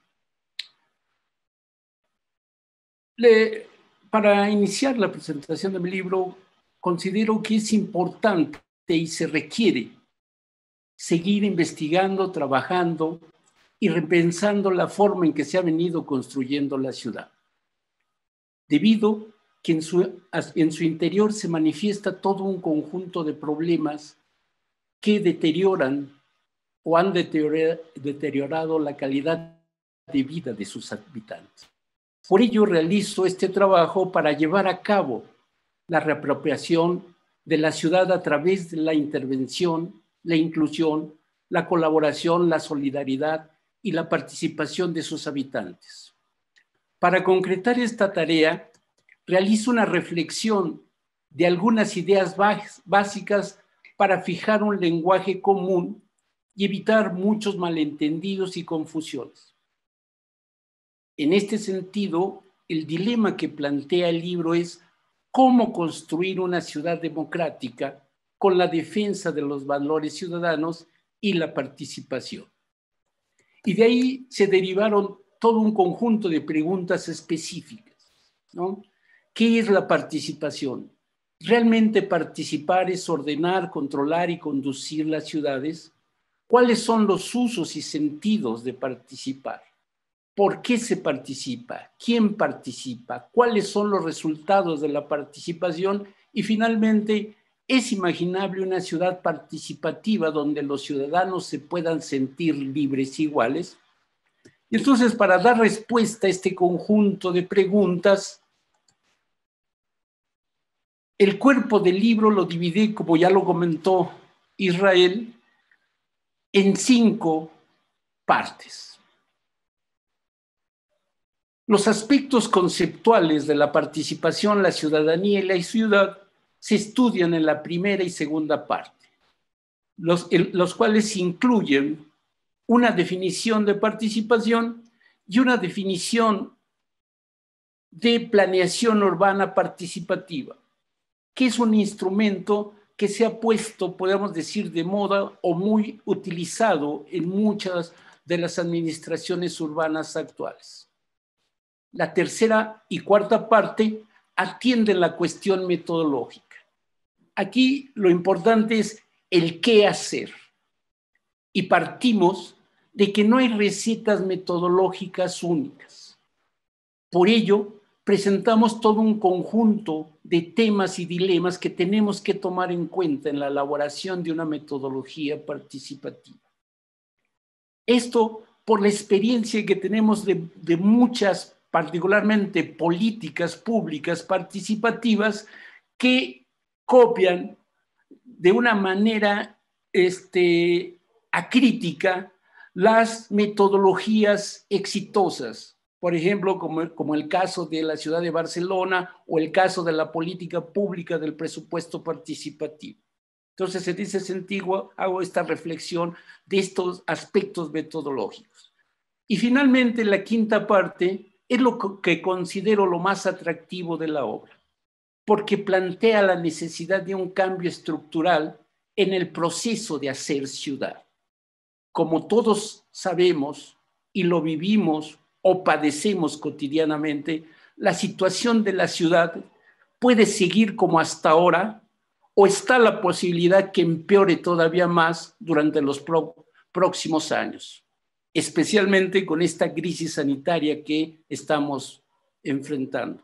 Le, para iniciar la presentación de mi libro, considero que es importante y se requiere seguir investigando, trabajando y repensando la forma en que se ha venido construyendo la ciudad. Debido que en su, en su interior se manifiesta todo un conjunto de problemas que deterioran o han deteriorado la calidad de vida de sus habitantes. Por ello realizo este trabajo para llevar a cabo la reapropiación de la ciudad a través de la intervención, la inclusión, la colaboración, la solidaridad y la participación de sus habitantes. Para concretar esta tarea, realizo una reflexión de algunas ideas básicas para fijar un lenguaje común y evitar muchos malentendidos y confusiones. En este sentido, el dilema que plantea el libro es cómo construir una ciudad democrática con la defensa de los valores ciudadanos y la participación. Y de ahí se derivaron todo un conjunto de preguntas específicas, ¿no? ¿Qué es la participación? ¿Realmente participar es ordenar, controlar y conducir las ciudades? ¿Cuáles son los usos y sentidos de participar? ¿Por qué se participa? ¿Quién participa? ¿Cuáles son los resultados de la participación? Y finalmente, ¿es imaginable una ciudad participativa donde los ciudadanos se puedan sentir libres e iguales? Y entonces, para dar respuesta a este conjunto de preguntas, el cuerpo del libro lo dividí, como ya lo comentó Israel, en cinco partes. Los aspectos conceptuales de la participación, la ciudadanía y la ciudad se estudian en la primera y segunda parte, los, el, los cuales incluyen una definición de participación y una definición de planeación urbana participativa, que es un instrumento que se ha puesto, podemos decir, de moda o muy utilizado en muchas de las administraciones urbanas actuales. La tercera y cuarta parte atienden la cuestión metodológica. Aquí lo importante es el qué hacer. Y partimos de que no hay recetas metodológicas únicas. Por ello, presentamos todo un conjunto de temas y dilemas que tenemos que tomar en cuenta en la elaboración de una metodología participativa. Esto por la experiencia que tenemos de, de muchas, particularmente políticas públicas participativas, que copian de una manera este, acrítica las metodologías exitosas. Por ejemplo, como, como el caso de la ciudad de Barcelona o el caso de la política pública del presupuesto participativo. Entonces, en ese sentido, hago esta reflexión de estos aspectos metodológicos. Y finalmente, la quinta parte es lo que considero lo más atractivo de la obra, porque plantea la necesidad de un cambio estructural en el proceso de hacer ciudad. Como todos sabemos y lo vivimos o padecemos cotidianamente, la situación de la ciudad puede seguir como hasta ahora, o está la posibilidad que empeore todavía más durante los pro- próximos años, especialmente con esta crisis sanitaria que estamos enfrentando.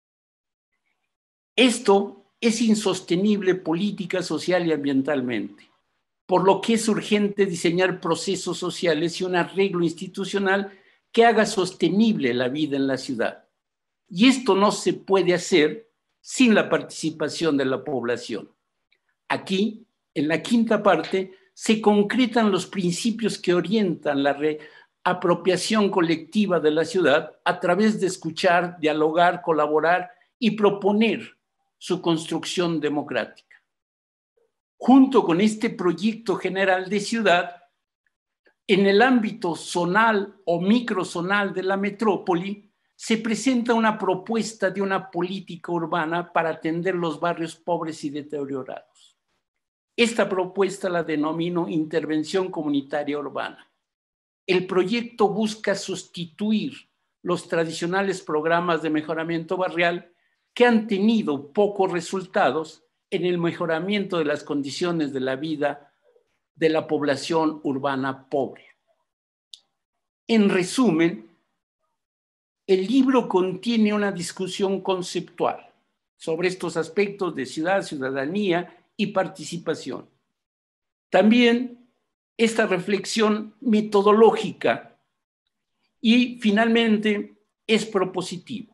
Esto es insostenible política, social y ambientalmente, por lo que es urgente diseñar procesos sociales y un arreglo institucional que haga sostenible la vida en la ciudad. Y esto no se puede hacer sin la participación de la población. Aquí, en la quinta parte, se concretan los principios que orientan la reapropiación colectiva de la ciudad a través de escuchar, dialogar, colaborar y proponer su construcción democrática. Junto con este proyecto general de ciudad, en el ámbito zonal o microzonal de la metrópoli, se presenta una propuesta de una política urbana para atender los barrios pobres y deteriorados. Esta propuesta la denomino intervención comunitaria urbana. El proyecto busca sustituir los tradicionales programas de mejoramiento barrial que han tenido pocos resultados en el mejoramiento de las condiciones de la vida de la población urbana pobre. En resumen, el libro contiene una discusión conceptual sobre estos aspectos de ciudad, ciudadanía y participación. También esta reflexión metodológica y finalmente es propositivo.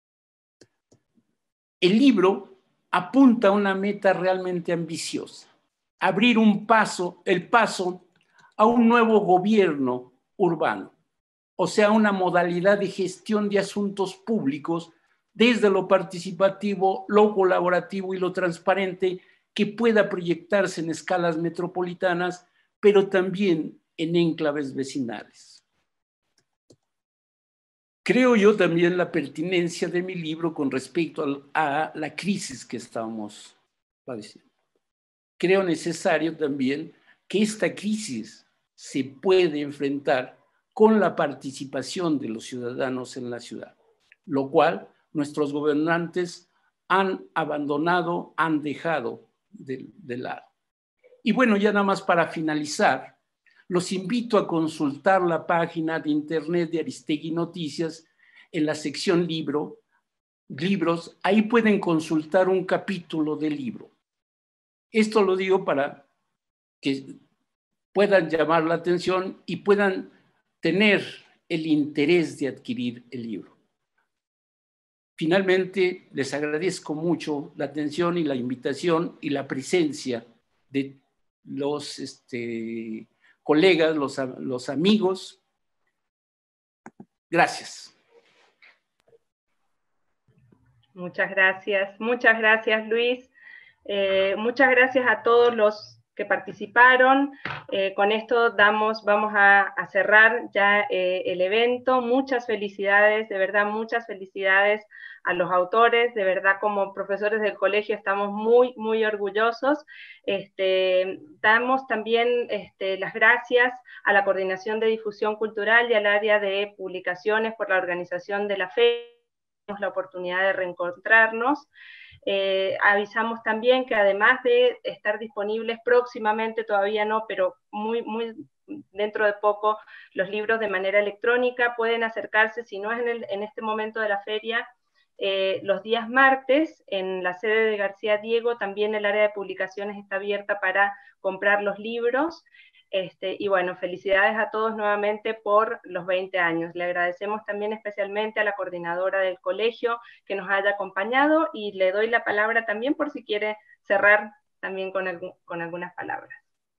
El libro apunta a una meta realmente ambiciosa, abrir un paso, el paso a un nuevo gobierno urbano, o sea, una modalidad de gestión de asuntos públicos desde lo participativo, lo colaborativo y lo transparente, que pueda proyectarse en escalas metropolitanas, pero también en enclaves vecinales. Creo yo también la pertinencia de mi libro con respecto a, a la crisis que estamos padeciendo. Creo necesario también que esta crisis se puede enfrentar con la participación de los ciudadanos en la ciudad, lo cual nuestros gobernantes han abandonado, han dejado de, de lado. Y bueno, ya nada más para finalizar, los invito a consultar la página de internet de Aristegui Noticias en la sección libro, libros. Ahí pueden consultar un capítulo del libro. Esto lo digo para que puedan llamar la atención y puedan tener el interés de adquirir el libro. Finalmente, les agradezco mucho la atención y la invitación y la presencia de los este, colegas, los, los amigos. Gracias. Muchas gracias, muchas gracias, Luis. Eh, muchas gracias a todos los que participaron. Eh, con esto damos, vamos a, a cerrar ya eh, el evento. Muchas felicidades, de verdad, muchas felicidades a los autores. De verdad, como profesores del colegio estamos muy, muy orgullosos. Este, damos también este, las gracias a la Coordinación de Difusión Cultural y al área de publicaciones por la organización de la feria. La oportunidad de reencontrarnos. Eh, avisamos también que además de estar disponibles próximamente, todavía no, pero muy, muy dentro de poco, los libros de manera electrónica, pueden acercarse, si no es en, el, en este momento de la feria, eh, los días martes, en la sede de García Diego, también el área de publicaciones está abierta para comprar los libros. Este, y bueno, felicidades a todos nuevamente por los veinte años. Le agradecemos también especialmente a la coordinadora del colegio que nos haya acompañado, y le doy la palabra también por si quiere cerrar también con, algún, con algunas palabras.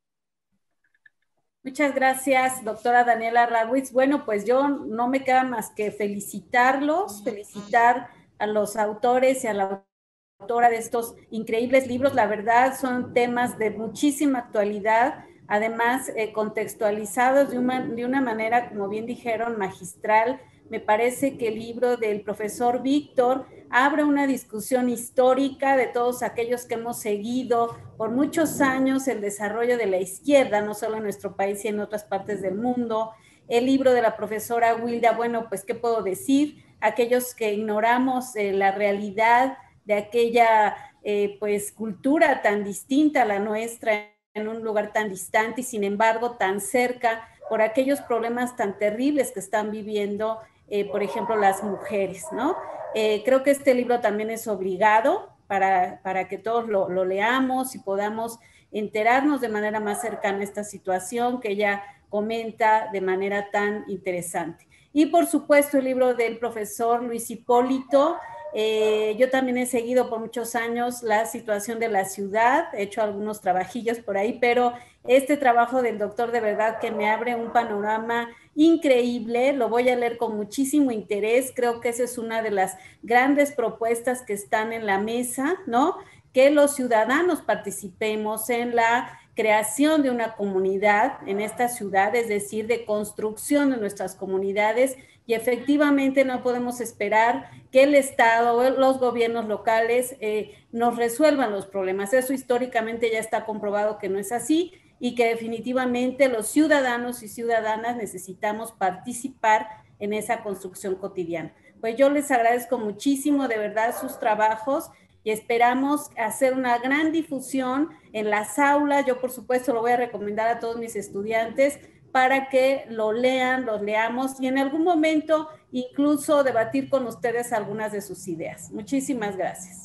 Muchas gracias, doctora Daniela Rawitz. Bueno, pues yo no me queda más que felicitarlos, felicitar a los autores y a la autora de estos increíbles libros. La verdad, son temas de muchísima actualidad, además eh, contextualizados de una, de una manera, como bien dijeron, magistral. Me parece que el libro del profesor Víctor abre una discusión histórica de todos aquellos que hemos seguido por muchos años el desarrollo de la izquierda, no solo en nuestro país y en otras partes del mundo. El libro de la profesora Wilda, bueno, pues, ¿qué puedo decir? Aquellos que ignoramos eh, la realidad de aquella, eh, pues, cultura tan distinta a la nuestra, en un lugar tan distante y sin embargo tan cerca, por aquellos problemas tan terribles que están viviendo, eh, por ejemplo, las mujeres, ¿no? Eh, creo que este libro también es obligado para, para que todos lo, lo leamos y podamos enterarnos de manera más cercana a esta situación que ella comenta de manera tan interesante. Y por supuesto el libro del profesor Luis Hipólito. Eh, yo también he seguido por muchos años la situación de la ciudad, he hecho algunos trabajillos por ahí, pero este trabajo del doctor de verdad que me abre un panorama increíble, lo voy a leer con muchísimo interés. Creo que esa es una de las grandes propuestas que están en la mesa, ¿no? Que los ciudadanos participemos en la creación de una comunidad en esta ciudad, es decir, de construcción de nuestras comunidades, y efectivamente no podemos esperar que el Estado o los gobiernos locales eh, nos resuelvan los problemas. Eso históricamente ya está comprobado que no es así, y que definitivamente los ciudadanos y ciudadanas necesitamos participar en esa construcción cotidiana. Pues yo les agradezco muchísimo de verdad sus trabajos y esperamos hacer una gran difusión en las aulas. Yo, por supuesto, lo voy a recomendar a todos mis estudiantes para que lo lean, los leamos y en algún momento incluso debatir con ustedes algunas de sus ideas. Muchísimas gracias.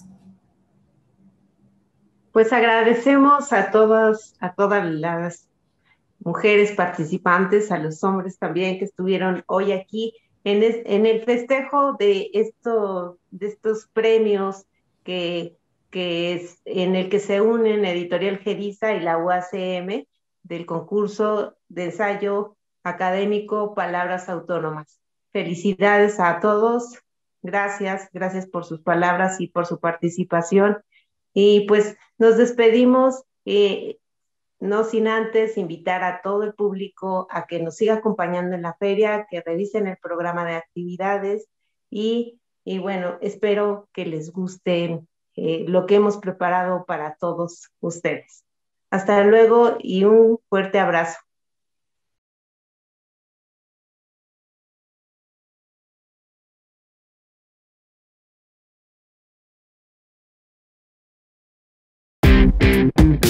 Pues agradecemos a todas, a todas las mujeres participantes, a los hombres también que estuvieron hoy aquí en, es, en el festejo de, esto, de estos premios que, que es, en el que se unen Editorial Geriza y la U A C M del concurso de ensayo académico Palabras Autónomas. Felicidades a todos, gracias, gracias por sus palabras y por su participación. Y pues nos despedimos, eh, no sin antes invitar a todo el público a que nos siga acompañando en la feria, que revisen el programa de actividades y, y bueno, espero que les guste eh, lo que hemos preparado para todos ustedes. Hasta luego y un fuerte abrazo. Thank you.